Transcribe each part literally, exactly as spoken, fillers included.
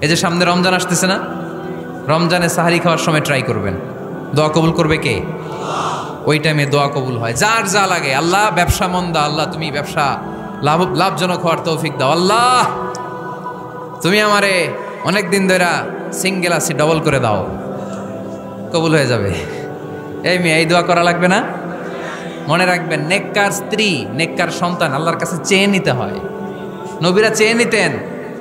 এই যে সামনে রমজান আসতেছে না, রমজানে সাহারি খাওয়ার সময় ট্রাই করবেন, দোয়া কবুল করবে কে? ওই টাইমে দোয়া কবুল হয়। যার যা লাগে, আল্লাহ ব্যবসা মন্দা, আল্লাহ তুমি ব্যবসা লাভ লাভজনক হওয়ার তৌফিক দাও, আল্লাহ তুমি আমারে অনেক দিন ধরে সিঙ্গেল আছি ডবল করে দাও, কবুল হয়ে যাবে। এই মেয়ে, এই দোয়া করা লাগবে না? মনে রাখবেন, নেককার স্ত্রী, নেককার সন্তান আল্লাহর কাছে চেয়ে নিতে হয়। নবীরা চেয়ে নিতেন,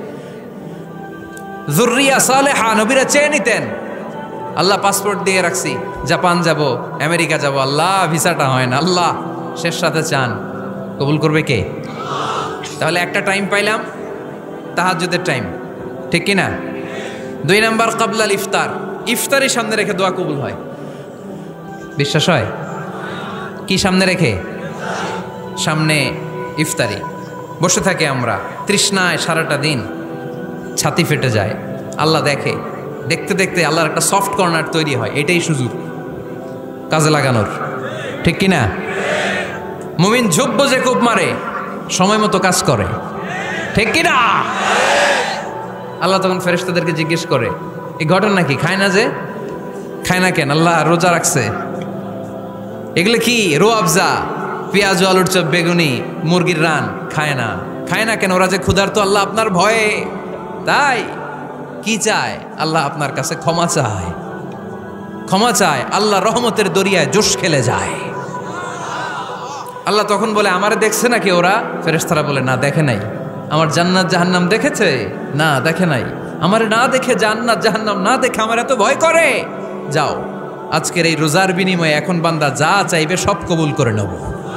যুররিয়া সালেহা নবীরা চেয়ে নিতেন। আল্লাহ পাসপোর্ট দিয়ে রাখছি, জাপান যাব, আমেরিকা যাব, আল্লাহ ভিসাটা হয় না, আল্লাহ শেষ সাথে চান, কবুল করবে কে? তাহলে একটা টাইম পাইলাম, তাহাজ্জুদের টাইম, ঠিক কিনা? দুই নাম্বার কাবলাল ইফতার, ইফতারি সামনে রেখে দোয়া কবুল হয়। বিশ্বাস হয়? কি সামনে রেখে? সামনে ইফতারি। বসে থাকে আমরা তৃষ্ণায় সারাটা দিন, ছাতি ফেটে যায়, আল্লাহ দেখে, দেখতে দেখতে আল্লাহর একটা সফট কর্নার তৈরি হয়। এটাই সুযোগ কাজে লাগানোর, ঠিক কিনা? মুমিন ঝোপ যে কোপ মারে, সময় মতো কাজ করে, ঠিক কিনা? আল্লাহ তখন ফেরেশতাদেরকে জিজ্ঞেস করে, এই ঘটনা কি? খায় না যে, খায় না কেন? আল্লাহ রোজা রাখছে। এগুলো কি? রো আফজা, পেঁয়াজ আলুর চপ, বেগুনি, মুরগির রান, খায় না। খায় না কেন? ওরা যে ক্ষুধার্ত, আল্লাহ আপনার ভয়ে। তাই কি চায়? আল্লাহ আপনার কাছে ক্ষমা চায়, ক্ষমা চায়। আল্লাহ রহমতের দরিয়ায় জোশ খেলে যায়। আল্লাহ তখন বলে, আমারে দেখছে নাকি ওরা? ফেরেশতারা বলে, না দেখে নাই। আমার জান্নাত জাহান্নাম দেখেছে? না দেখে নাই। আমারে না দেখে, জান্নাত জাহান্নাম না দেখে আমার এত ভয় করে। যাও, আজকের এই রোজার বিনিময়ে এখন বান্দা যা চাইবে সব কবুল করে নেব।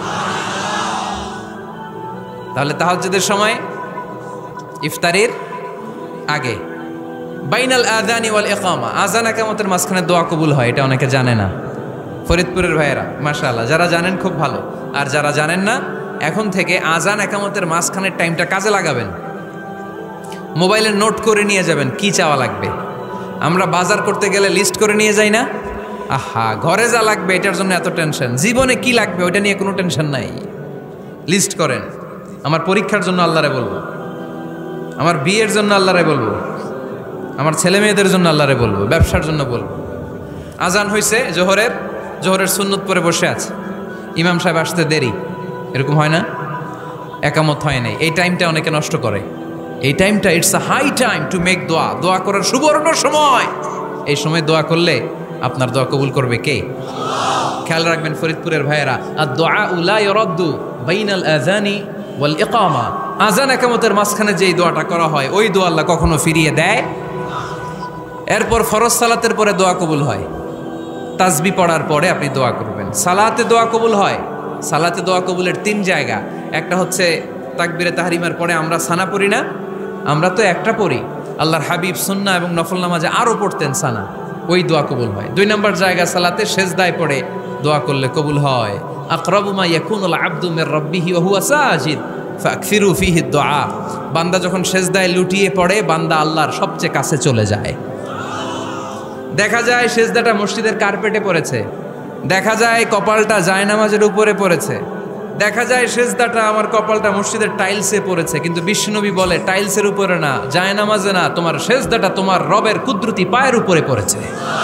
তাহলে তাহাজ্জুদের সময়, ইফতারির আগে, বাইনাল আযানি ওয়াল ইকামা, আযান ইকামতের মাঝখানে দোয়া কবুল হয়। এটা অনেকে জানে না। ফরিদপুরের ভাইয়েরা মাশাআল্লাহ, যারা জানেন খুব ভালো, আর যারা জানেন না, এখন থেকে আযান ইকামতের মাঝখানের টাইমটা কাজে লাগাবেন। মোবাইলে নোট করে নিয়ে যাবেন কি চাওয়া লাগবে। আমরা বাজার করতে গেলে লিস্ট করে নিয়ে যাই না? আহা, ঘরে যা লাগবে এটার জন্য এত টেনশন, জীবনে কি লাগবে ওইটা নিয়ে কোনো টেনশন নাই। লিস্ট করেন, আমার পরীক্ষার জন্য আল্লাহরে বলবো, আমার বিয়ের জন্য আল্লাহরে বলবো, আমার ছেলে মেয়েদের জন্য আল্লাহরে বলবো, ব্যবসার জন্য বলবো। আজান হয়েছে জোহরের, জোহরের সুন্নত পরে বসে আছে, ইমাম সাহেব আসতে দেরি, এরকম হয় না? একামত হয় নাই, এই টাইমটা অনেকে নষ্ট করে। এই টাইমটা it's a high time to make দোয়া, দোয়া করার সুবর্ণ সময়। এই সময় দোয়া করলে আপনার দোয়া কবুল করবে কে? খেয়াল রাখবেন ফরিদপুরের ভাইয়েরা, আর দোয়া লা ইউরাদ্দু বাইনাল আযানি ওয়াল ইকামা, আযান ইকামতের মাঝখানে যেই দোয়াটা করা হয় ওই দোয়া আল্লাহ কখনো ফিরিয়ে দেয়। এরপর ফরজ সালাতের পরে দোয়া কবুল হয়, তাসবিহ পড়ার পরে আপনি দোয়া করবেন। সালাতে দোয়া কবুল হয়, সালাতে দোয়া কবুলের তিন জায়গা। একটা হচ্ছে তাকবীরে তাহরিমার পরে আমরা সানা পড়ি না, আমরা তো একটা পড়ি, আল্লাহর হাবিব সুন্নাহ এবং নফল নামাজে আরও পড়তেন সানা, ওই দোয়া কবুল হয়। দুই নম্বর জায়গা সালাতে সেজদায় পড়ে দোয়া করলে কবুল হয়। আকরাবু মা ইয়াকুনুল আবদু মির রাব্বিহি ওয়া হুয়া সাজিদ ফাকসিরু ফিহি দুআ, বান্দা যখন সেজদায় লুটিয়ে পড়ে বান্দা আল্লাহর সবচেয়ে কাছে চলে যায়। দেখা যায় সেজদাটা মসজিদের কার্পেটে পড়েছে, দেখা যায় কপালটা জায়নামাজের উপরে পড়েছে, দেখা যায় সেজদাটা আমার কপালটা মসজিদের টাইলসে পড়েছে, কিন্তু বিশ্বনবী বলে টাইলসের উপরে না, জায়নামাজে না, তোমার সেজদাটা তোমার রবের কুদরতি পায়ের উপরে পড়েছে।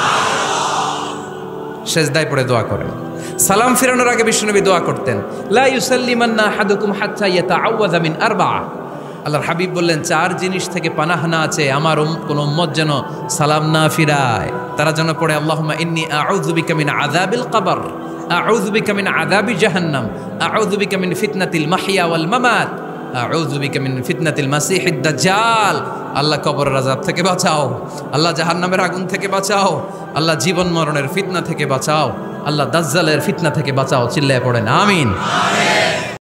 সেজদায় পড়ে দোয়া করেন। সালাম ফিরানোর আগে বিশ্বনবী দোয়া করতেন, লা ইউসাল্লিমান্না আহাদুকুম হাত্তা ইয়াতাআওয়াযা মিন আরবা'a। আল্লাহর হাবিব বললেন, চার জিনিস থেকে পানাহ না আছে আমার কোন উম্মত যেন সালাম না ফিরায়। তারা যেন পড়ে, আল্লাহুম্মা ইন্নী আউযু বিকা মিন আযাবিল কবর, আউযু বিকা মিন আযাবি জাহান্নাম, আউযু বিকা মিন ফিতনাতিল মাহইয়া ওয়াল মামাত, আউযু বিকা মিন ফিতনাতিল মাসিহিদ দাজ্জাল। আল্লাহ কবরের আযাব থেকে বাঁচাও, আল্লাহ জাহান্নামের আগুন থেকে বাঁচাও, আল্লাহ জীবন মরণের ফিতনা থেকে বাঁচাও, আল্লাহ দাজ্জালের ফিতনা থেকে বাঁচাও। চিল্লায়ে পড়েন আমিন।